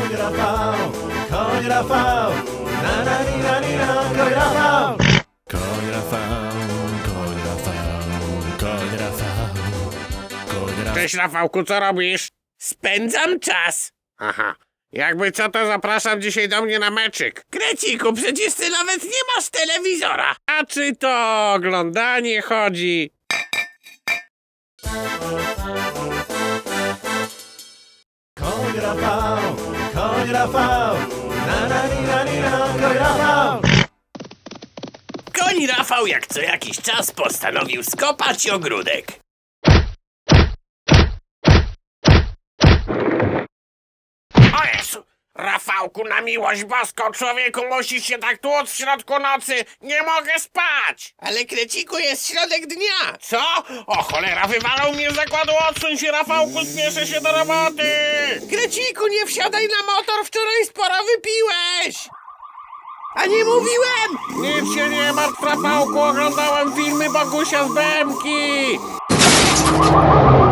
Koń Rafał, koń Rafał, na na ni na ni na, koń Rafał. Koń Rafał, koń Rafał, koń Rafał, koń Rafał. Cześć Rafałku, co robisz? Spędzam czas. Aha. Jakby co, to zapraszam dzisiaj do mnie na meczyk. Kreciku, przecież ty nawet nie masz telewizora. A czy to oglądanie chodzi? Koń Rafał, koń Rafał, na na ni na ni na, koń Rafał. Koń Rafał jak co jakiś czas postanowił skopać ogródek. O Jezu! Rafałku, na miłość boską, człowieku, musisz się tak tłuc w środku nocy! Nie mogę spać! Ale Kreciku, jest środek dnia! Co? O cholera, wywalał mnie z zakładu, odsuń się, Rafałku, spieszę się do roboty! Kreciku, nie wsiadaj na motor, wczoraj sporo wypiłeś! A nie mówiłem! Nic się nie martw, Rafałku, oglądałem filmy Bogusia z BM-ki!